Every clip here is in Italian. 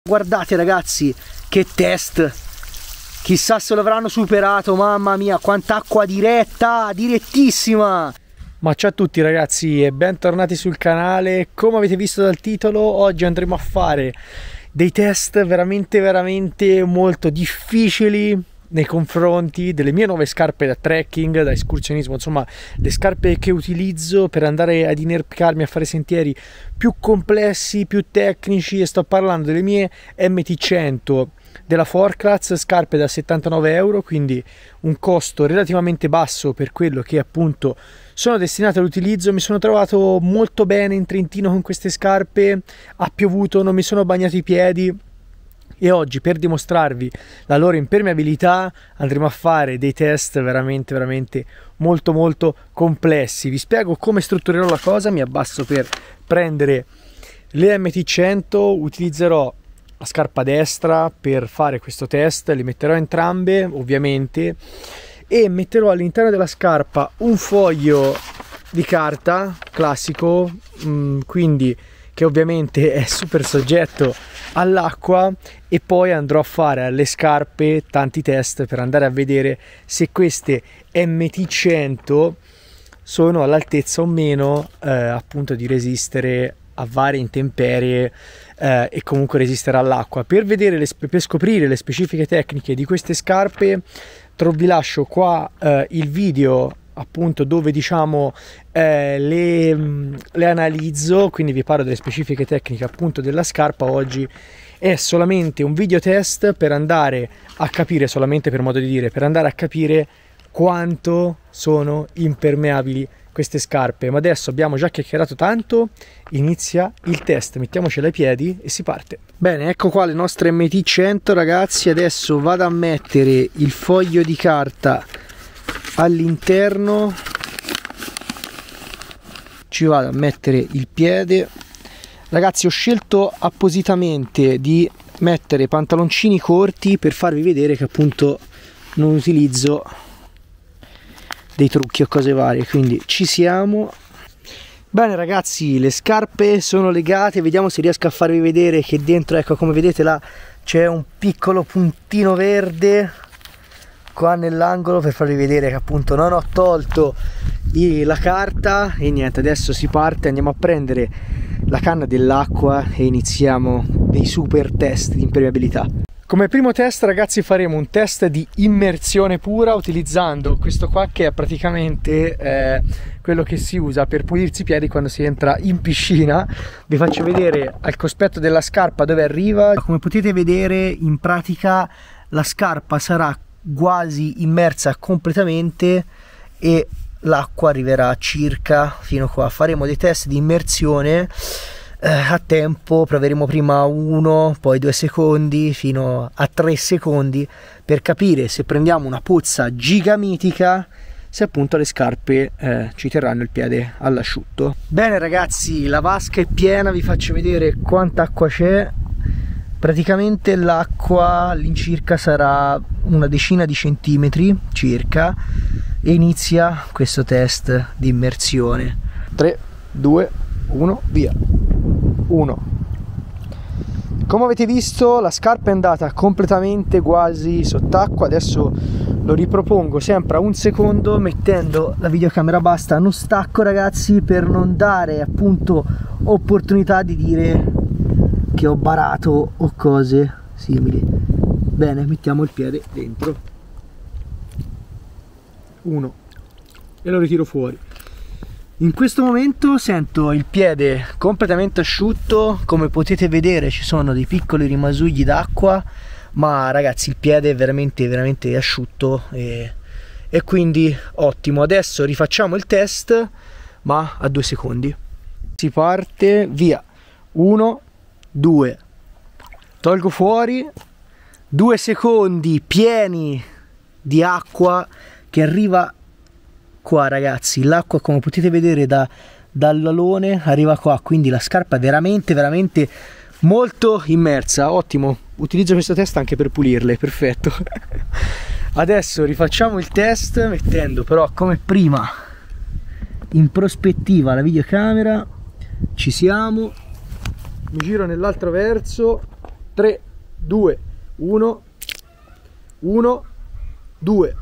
Guardate ragazzi, che test! Chissà se lo avranno superato, mamma mia, quanta acqua diretta, direttissima! Ma ciao a tutti ragazzi e bentornati sul canale. Come avete visto dal titolo, oggi andremo a fare dei test veramente molto difficili nei confronti delle mie nuove scarpe da trekking, da escursionismo, insomma le scarpe che utilizzo per andare ad inerpicarmi a fare sentieri più complessi, più tecnici, e sto parlando delle mie MT100 della Forklaz, scarpe da 79 euro, quindi un costo relativamente basso per quello che appunto sono destinate all'utilizzo. Mi sono trovato molto bene in Trentino con queste scarpe, ha piovuto, non mi sono bagnato i piedi. E oggi, per dimostrarvi la loro impermeabilità, andremo a fare dei test veramente molto complessi. Vi spiego come strutturerò la cosa. Mi abbasso per prendere le MT100, utilizzerò la scarpa destra per fare questo test, le metterò entrambe ovviamente e metterò all'interno della scarpa un foglio di carta classico, quindi che ovviamente è super soggetto all'acqua, e poi andrò a fare alle scarpe tanti test per andare a vedere se queste MT100 sono all'altezza o meno appunto di resistere a varie intemperie e comunque resistere all'acqua. Per vedere per scoprire le specifiche tecniche di queste scarpe vi lascio qua il video appunto dove diciamo le analizzo, quindi vi parlo delle specifiche tecniche appunto della scarpa. Oggi è solamente un video test per andare a capire, solamente per modo di dire, per andare a capire quanto sono impermeabili queste scarpe. Ma adesso abbiamo già chiacchierato tanto, inizia il test, mettiamocela ai piedi e si parte. Bene, ecco qua le nostre MT100 ragazzi. Adesso vado a mettere il foglio di carta all'interno, ci vado a mettere il piede. Ragazzi, ho scelto appositamente di mettere pantaloncini corti per farvi vedere che appunto non utilizzo dei trucchi o cose varie, quindi ci siamo. Bene ragazzi, le scarpe sono legate, vediamo se riesco a farvi vedere che dentro, ecco, come vedete là c'è un piccolo puntino verde qua nell'angolo per farvi vedere che appunto non ho tolto la carta. E niente, adesso si parte, andiamo a prendere la canna dell'acqua e iniziamo dei super test di impermeabilità. Come primo test ragazzi faremo un test di immersione pura utilizzando questo qua, che è praticamente quello che si usa per pulirsi i piedi quando si entra in piscina. Vi faccio vedere al cospetto della scarpa dove arriva. Come potete vedere, in pratica la scarpa sarà quasi immersa completamente e l'acqua arriverà circa fino qua. Faremo dei test di immersione a tempo, proveremo prima 1, poi 2 secondi fino a 3 secondi per capire se prendiamo una puzza gigamitica, se appunto le scarpe ci terranno il piede all'asciutto. Bene ragazzi, la vasca è piena, vi faccio vedere quanta acqua c'è. Praticamente l'acqua all'incirca sarà una decina di centimetri circa, e inizia questo test di immersione. 3, 2, 1, via. 1. Come avete visto, la scarpa è andata completamente quasi sott'acqua. Adesso lo ripropongo sempre a 1 secondo mettendo la videocamera bassa. Non stacco ragazzi per non dare appunto opportunità di dire che ho barato o cose simili. Bene, mettiamo il piede dentro. 1 e lo ritiro fuori. In questo momento sento il piede completamente asciutto, come potete vedere ci sono dei piccoli rimasugli d'acqua, ma ragazzi il piede è veramente asciutto e quindi ottimo. Adesso rifacciamo il test ma a 2 secondi. Si parte, via. 1, 2, tolgo fuori, 2 secondi pieni di acqua che arriva qua ragazzi. L'acqua, come potete vedere dall'alone, arriva qua, quindi la scarpa è veramente molto immersa. Ottimo, utilizzo questo test anche per pulirle, perfetto. Adesso rifacciamo il test mettendo però come prima in prospettiva la videocamera. Ci siamo, mi giro nell'altro verso 3, 2, 1, 1, 2.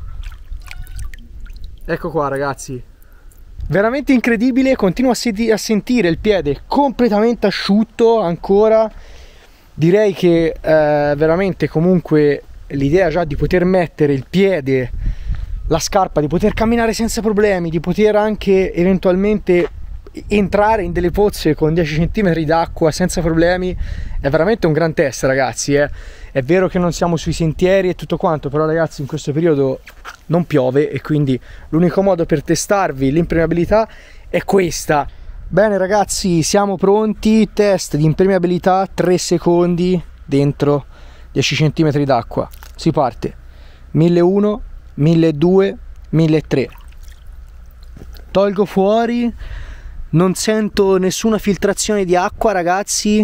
Ecco qua ragazzi, veramente incredibile. Continuo a sentire il piede completamente asciutto ancora. Direi che veramente comunque l'idea già di poter mettere il piede, la scarpa, di poter camminare senza problemi, di poter anche eventualmente entrare in delle pozze con 10 cm d'acqua senza problemi, è veramente un gran test ragazzi. È vero che non siamo sui sentieri e tutto quanto, però ragazzi in questo periodo non piove e quindi l'unico modo per testarvi l'impermeabilità è questa. Bene ragazzi, siamo pronti. Test di impermeabilità, 3 secondi dentro 10 cm d'acqua. Si parte. 1001, 1200, 1300. Tolgo fuori, non sento nessuna filtrazione di acqua ragazzi,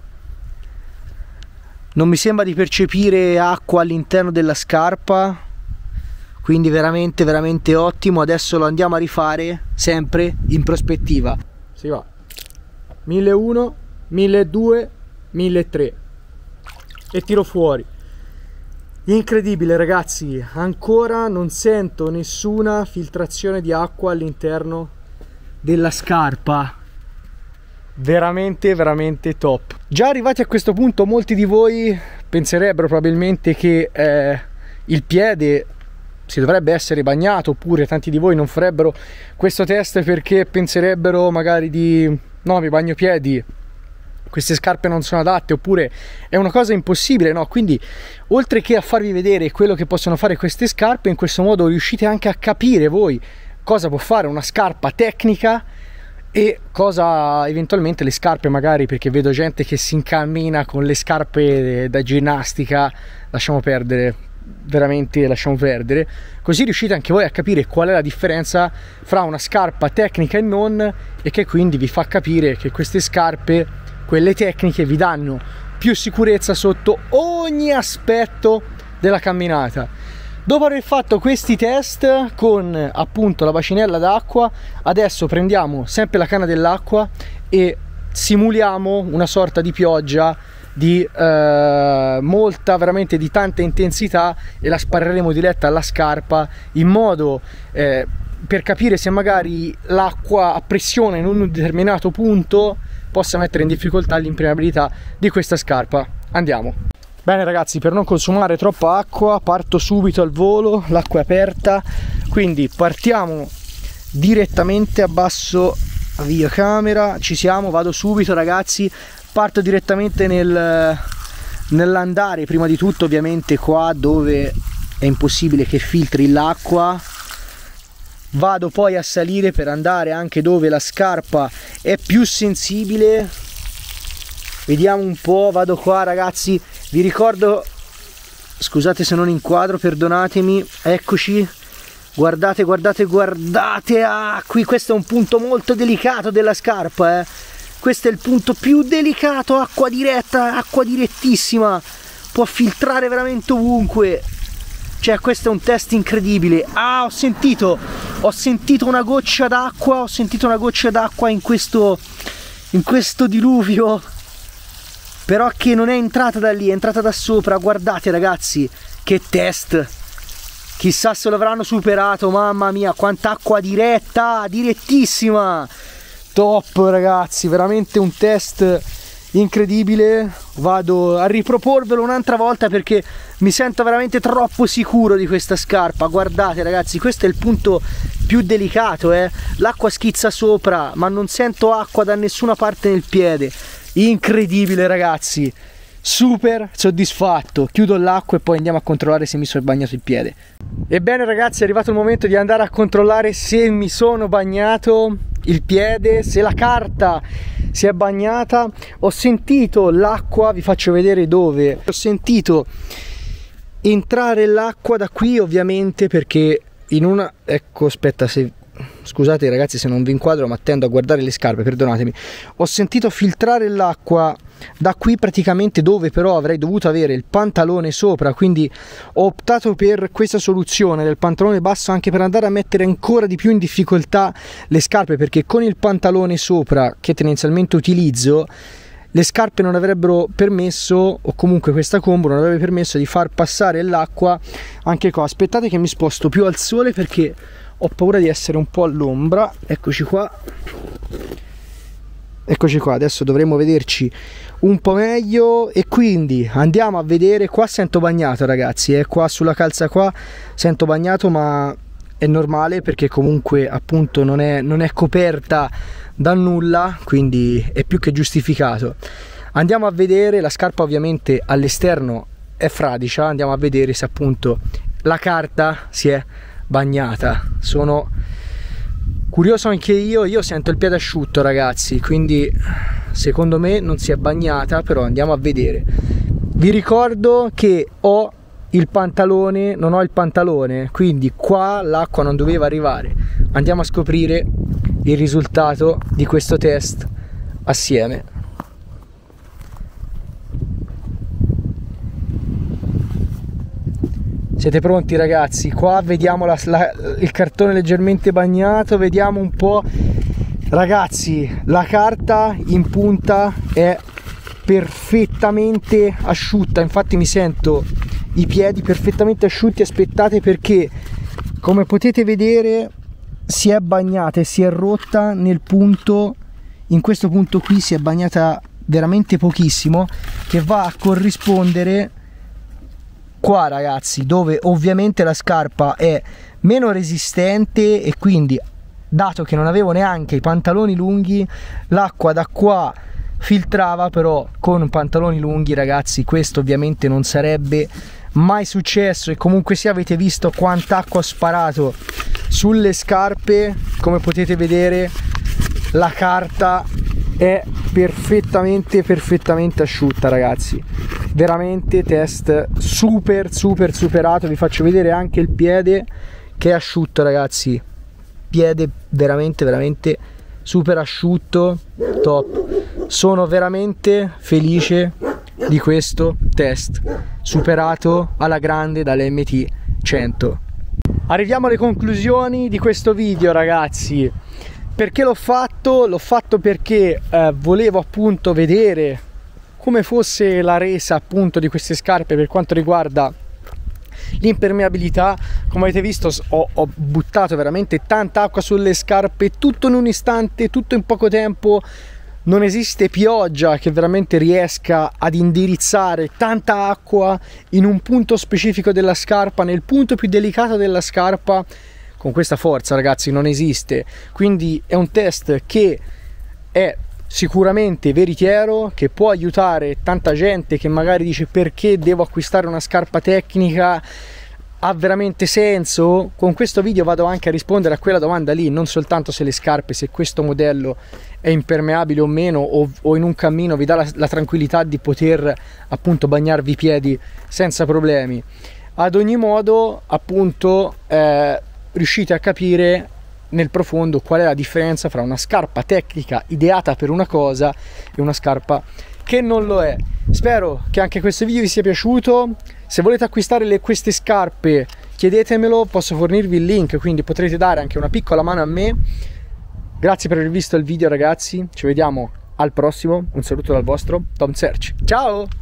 non mi sembra di percepire acqua all'interno della scarpa, quindi veramente veramente ottimo. Adesso lo andiamo a rifare sempre in prospettiva. Si va 1001, 1200, 1300 e tiro fuori. Incredibile ragazzi, ancora non sento nessuna filtrazione di acqua all'interno della scarpa. Veramente veramente top. Già arrivati a questo punto molti di voi penserebbero probabilmente che il piede si dovrebbe essere bagnato, oppure tanti di voi non farebbero questo test perché penserebbero magari di no, mi bagno piedi, queste scarpe non sono adatte, oppure è una cosa impossibile, no? Quindi oltre che a farvi vedere quello che possono fare queste scarpe, in questo modo riuscite anche a capire voi cosa può fare una scarpa tecnica e cosa eventualmente le scarpe, magari, perché vedo gente che si incammina con le scarpe da ginnastica, lasciamo perdere, veramente lasciamo perdere. Così riuscite anche voi a capire qual è la differenza fra una scarpa tecnica e non, e che quindi vi fa capire che queste scarpe, quelle tecniche, vi danno più sicurezza sotto ogni aspetto della camminata. Dopo aver fatto questi test con appunto la bacinella d'acqua, adesso prendiamo sempre la canna dell'acqua e simuliamo una sorta di pioggia di molta, veramente di tanta intensità, e la spareremo diretta alla scarpa in modo per capire se magari l'acqua a pressione in un determinato punto possa mettere in difficoltà l'impermeabilità di questa scarpa. Andiamo. Bene ragazzi, per non consumare troppa acqua parto subito al volo, l'acqua è aperta, quindi partiamo direttamente, abbasso la videocamera, ci siamo, vado subito ragazzi, parto direttamente nell'andare, prima di tutto ovviamente qua dove è impossibile che filtri l'acqua, vado poi a salire per andare anche dove la scarpa è più sensibile, vediamo un po', vado qua ragazzi. Vi ricordo, scusate se non inquadro, perdonatemi, eccoci, guardate, guardate, guardate, ah, qui questo è un punto molto delicato della scarpa, questo è il punto più delicato, acqua diretta, acqua direttissima, può filtrare veramente ovunque, cioè questo è un test incredibile. Ah, ho sentito una goccia d'acqua, in questo diluvio, però che non è entrata da lì, è entrata da sopra. Guardate ragazzi, che test, chissà se lo avranno superato, mamma mia, quanta acqua diretta, direttissima, top ragazzi, veramente un test incredibile. Vado a riproporvelo un'altra volta perché mi sento veramente troppo sicuro di questa scarpa. Guardate ragazzi, questo è il punto più delicato, l'acqua schizza sopra ma non sento acqua da nessuna parte nel piede. Incredibile ragazzi, super soddisfatto. Chiudo l'acqua e poi andiamo a controllare se mi sono bagnato il piede. Ebbene ragazzi, è arrivato il momento di andare a controllare se mi sono bagnato il piede, se la carta si è bagnata. Ho sentito l'acqua, vi faccio vedere dove. Ho sentito entrare l'acqua da qui ovviamente, perché in una, ecco, aspetta, se scusate ragazzi se non vi inquadro, ma tendo a guardare le scarpe, perdonatemi. Ho sentito filtrare l'acqua da qui praticamente, dove però avrei dovuto avere il pantalone sopra, quindi ho optato per questa soluzione del pantalone basso, anche per andare a mettere ancora di più in difficoltà le scarpe, perché con il pantalone sopra che tendenzialmente utilizzo le scarpe non avrebbero permesso, o comunque questa combo non avrebbe permesso di far passare l'acqua anche qua. Aspettate che mi sposto più al sole perché ho paura di essere un po' all'ombra. Eccoci qua, eccoci qua, adesso dovremo vederci un po' meglio. E quindi andiamo a vedere. Qua sento bagnato, ragazzi, qua sulla calza qua sento bagnato, ma è normale perché comunque appunto non è coperta da nulla, quindi è più che giustificato. Andiamo a vedere la scarpa, ovviamente all'esterno è fradicia, andiamo a vedere se appunto la carta si è bagnata. Sono curioso anche io sento il piede asciutto, ragazzi, quindi secondo me non si è bagnata, però andiamo a vedere. Vi ricordo che ho il pantalone, non ho il pantalone, quindi qua l'acqua non doveva arrivare. Andiamo a scoprire il risultato di questo test assieme. Siete pronti, ragazzi? Qua vediamo il cartone leggermente bagnato, vediamo un po'. Ragazzi, la carta in punta è perfettamente asciutta, infatti mi sento i piedi perfettamente asciutti. Aspettate, perché come potete vedere si è bagnata e si è rotta nel punto, in questo punto qui si è bagnata veramente pochissimo, che va a corrispondere qua, ragazzi, dove ovviamente la scarpa è meno resistente, e quindi, dato che non avevo neanche i pantaloni lunghi, l'acqua da qua filtrava. Però con pantaloni lunghi, ragazzi, questo ovviamente non sarebbe mai successo. E comunque sia, avete visto quanta acqua ho sparato sulle scarpe. Come potete vedere, la carta è perfettamente asciutta, ragazzi. Veramente test super superato. Vi faccio vedere anche il piede che è asciutto, ragazzi. Piede veramente super asciutto, top. Sono veramente felice di questo test superato alla grande dall'MT 100. Arriviamo alle conclusioni di questo video, ragazzi. Perché l'ho fatto? L'ho fatto perché volevo appunto vedere come fosse la resa appunto di queste scarpe per quanto riguarda l'impermeabilità. Come avete visto ho buttato veramente tanta acqua sulle scarpe, tutto in un istante, tutto in poco tempo. Non esiste pioggia che veramente riesca ad indirizzare tanta acqua in un punto specifico della scarpa, nel punto più delicato della scarpa, con questa forza, ragazzi, non esiste. Quindi è un test che è sicuramente veritiero, che può aiutare tanta gente che magari dice: perché devo acquistare una scarpa tecnica? Ha veramente senso? Con questo video vado anche a rispondere a quella domanda lì, non soltanto se le scarpe, se questo modello è impermeabile o meno, o in un cammino vi dà la tranquillità di poter appunto bagnarvi i piedi senza problemi. Ad ogni modo, appunto, riuscite a capire nel profondo qual è la differenza fra una scarpa tecnica ideata per una cosa e una scarpa che non lo è. Spero che anche questo video vi sia piaciuto. Se volete acquistare queste scarpe, chiedetemelo, posso fornirvi il link, quindi potrete dare anche una piccola mano a me. Grazie per aver visto il video, ragazzi, ci vediamo al prossimo. Un saluto dal vostro Tom Search. Ciao!